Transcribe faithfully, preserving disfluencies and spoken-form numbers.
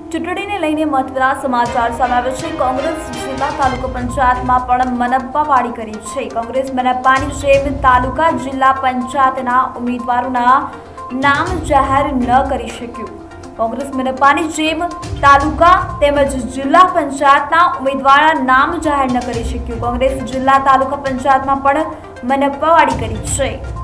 ચૂંટણીને લઈને મહત્વના સમાચાર સામે આવે છે। કોંગ્રેસ જિલ્લા તાલુકા પંચાયતમાં પણ મનપ્પાવાળી કરી છે। કોંગ્રેસ મનપ્પાની જેમ તાલુકા જિલ્લા પંચાયતના ઉમેદવારોના નામ જાહેર ન કરી શક્યું। કોંગ્રેસ મનપ્પાની જેમ તાલુકા તેમજ જિલ્લા પંચાયતના ઉમેદવારોના નામ જાહેર ન કરી શક્યું। કોંગ્રેસ જિલ્લા તાલુકા પંચાયતમાં પણ મનપ્પાવાળી કરી છે।